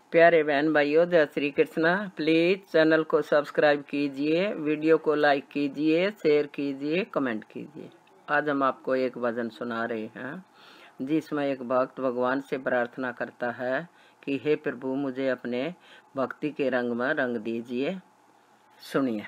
प्यारे बहन भाइयों, जय श्री कृष्णा। प्लीज चैनल को सब्सक्राइब कीजिए, वीडियो को लाइक कीजिए, शेयर कीजिए, कमेंट कीजिए। आज हम आपको एक भजन सुना रहे हैं जिसमें एक भक्त भगवान से प्रार्थना करता है कि हे प्रभु, मुझे अपने भक्ति के रंग में रंग दीजिए। सुनिए।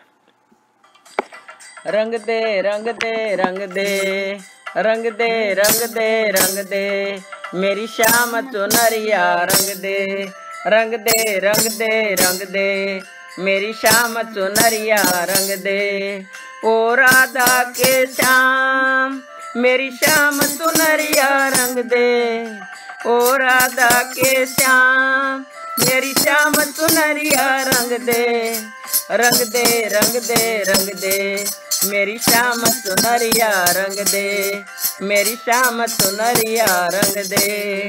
रंग दे रंग दे रंग दे, रंग दे रंग दे रंग दे, मेरी श्याम चुनरिया रंग दे, रंग दे रंग दे रंग दे, मेरी श्याम चुनरिया रंग दे। ओ राधा के श्याम मेरी श्याम चुनरिया रंग दे, ओ राधा के श्याम मेरी श्याम चुनरिया रंग दे, रंग दे रंग दे रंग दे, मेरी श्याम चुनरिया रंग दे, मेरी श्याम चुनरिया रंग दे।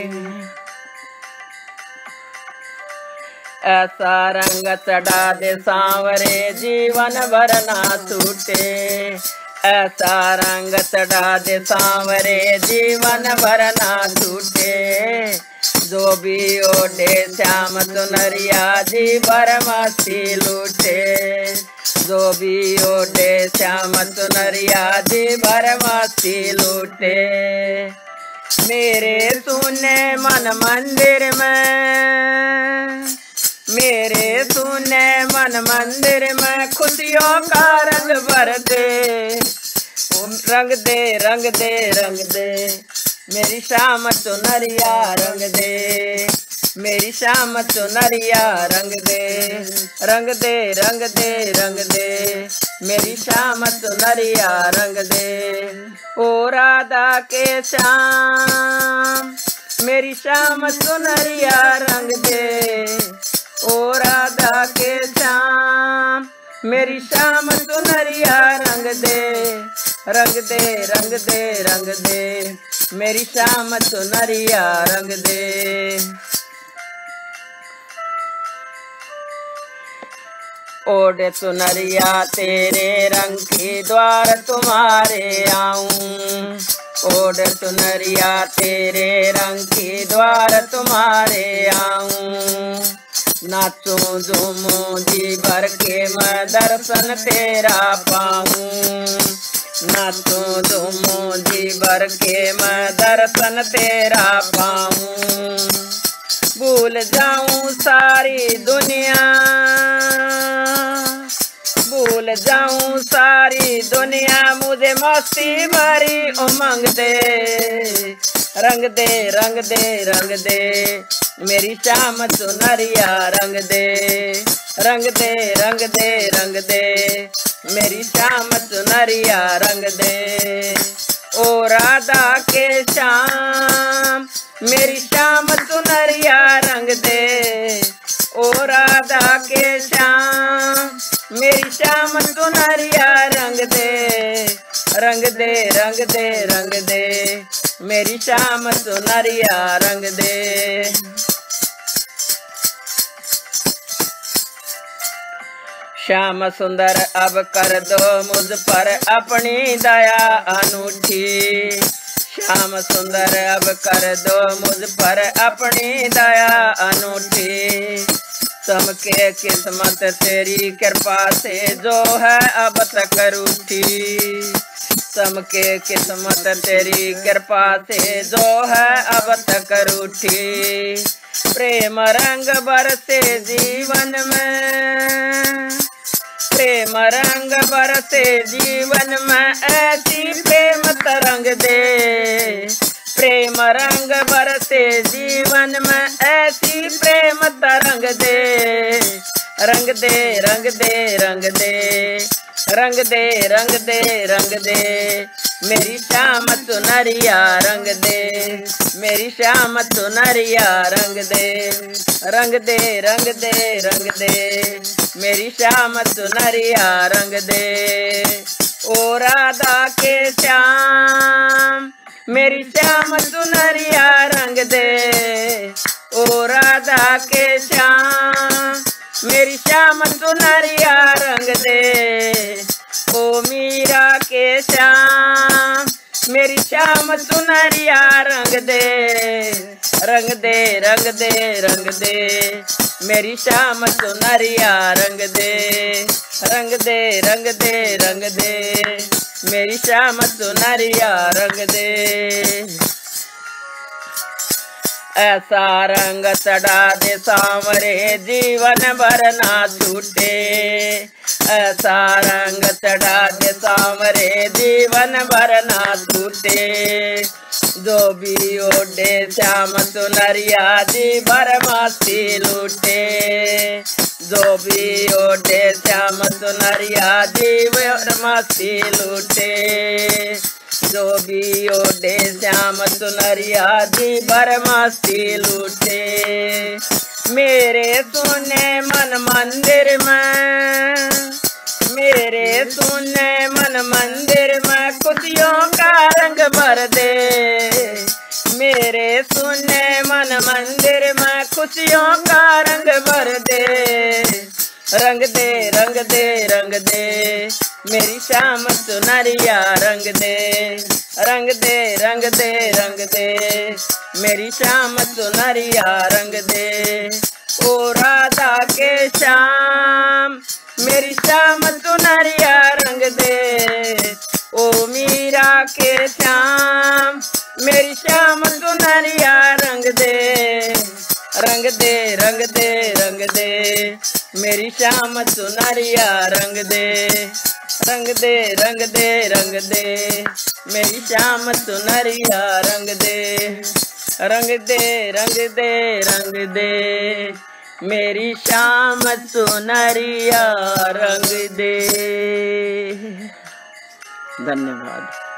ऐसा रंग चढ़ा दे सांवरे जीवन भर ना छूटे, ऐसा रंग चढ़ा दे सांवरे जीवन भर ना छूटे। जो भी ओढ़े श्याम चुनरिया जी भर मस्ती लूटे, जो भी ओढ़े श्याम चुनरिया जी भर मस्ती लूटे। मेरे सुने मन मंदिर में, मेरे सुने मन मंदिर में खुशियों का रंग भर दे, रंग दे रंग दे रंग दे, मेरी श्याम चुनरिया रंग दे, मेरी श्याम चुनरिया रंग दे, रंग दे रंग दे रंग दे, मेरी श्याम चुनरिया रंग दे। ओ राधा के श्याम मेरी श्याम चुनरिया रंग दे, ओ राधा के श्याम मेरी श्याम चुनरिया रंग दे, रंग दे रंग दे रंग दे, मेरी श्याम चुनरिया रंग दे। ओढ़े चुनरिया तेरे रंग के द्वार तुम्हारे आऊं, ओढ़े चुनरिया तेरे रंग के द्वार तुम्हारे आऊं। नाचूं झूमूं जी भर के मैं दर्शन तेरा पाऊं, नाचूं झूमूं जी भर के मैं दर्शन तेरा पाऊं। भूल जाऊं सारी दुनिया, भूल जाऊं सारी दुनिया, मुझे मस्ती भरी उमंग दे, रंग दे रंग दे रंग दे, मेरी श्याम चुनरिया रंग दे, रंग दे रंग दे रंग दे, मेरी श्याम चुनरिया रंग दे। ओ राधा के श्याम मेरी श्याम चुनरिया रंग दे, ओ राधा के श्याम मेरी श्याम चुनरिया रंग दे, रंग दे रंग दे रंग दे, मेरी श्याम चुनरिया रंग दे। श्याम सुंदर अब कर दो मुझ पर अपनी दया अनूठी, श्याम सुंदर अब कर दो मुझ पर अपनी दया अनूठी। चमके किस्मत तेरी कृपा से जो है अब तक रूठी, चमके किस्मत तेरी कृपा से जो है अब तक रूठी। प्रेम रंग बरसे जीवन में, प्रेम रंग बरसे जीवन में, ऐसी प्रेम तरंग दे, प्रेम रंग बरसे जीवन में, ऐसी प्रेम तरंग दे, रंग दे रंग दे रंग दे, रंग दे रंग दे रंग दे, मेरी श्याम चुनरिया रंग दे, मेरी श्याम चुनरिया रंग दे, रंग दे रंग दे रंग दे, मेरी श्याम चुनरिया रंग दे। ओ राधा के श्याम मेरी श्याम चुनरिया रंग दे, ओ राधा के श्याम मेरी श्याम चुनरिया रंग दे। ओ मीरा के श्याम मेरी शाम सुनरिया रंग दे रंग दे रंग दे रंग दे, मेरी शाम सुनरिया रंग दे रंग दे रंग दे रंग दे, मेरी शाम सुनरिया रंग दे। ऐसा रंग चढ़ा दे सांवरे जीवन भर ना छूटे, ऐसा रंग चढ़ा दे सांवरे जीवन भर ना छूटे, जो भी ओढ़े श्याम सुनरिया जी भर मस्ती लूटे, जो भी ओढ़े श्याम सुनरिया जी भर मस्ती लूटे, जो भी ओढ़े श्याम सुनरिया जी भर मस्ती लूटे। मेरे सुने मन मंदिर में, मेरे सुने मन मंदिर में खुशियों का रंग भर दे, मेरे सुने मन मंदिर में खुशियों का रंग भर दे, रंग दे रंग दे रंग दे, मेरी शाम सुनरिया रंग दे रंग दे रंग दे रंग दे, मेरी शाम सुनरिया रंग दे। ओ राधा के श्याम मेरी शाम सुनरिया रंग दे, ओ मीरा के श्याम मेरी शाम सुनरिया रंग दे, रंग दे रंग दे रंग दे, मेरी शाम सुनरिया रंग दे रंग दे रंग दे रंग दे, मेरी शाम सुनरिया रंग दे रंग दे रंग दे रंग दे, मेरी शाम सुनरिया रंग दे। धन्यवाद।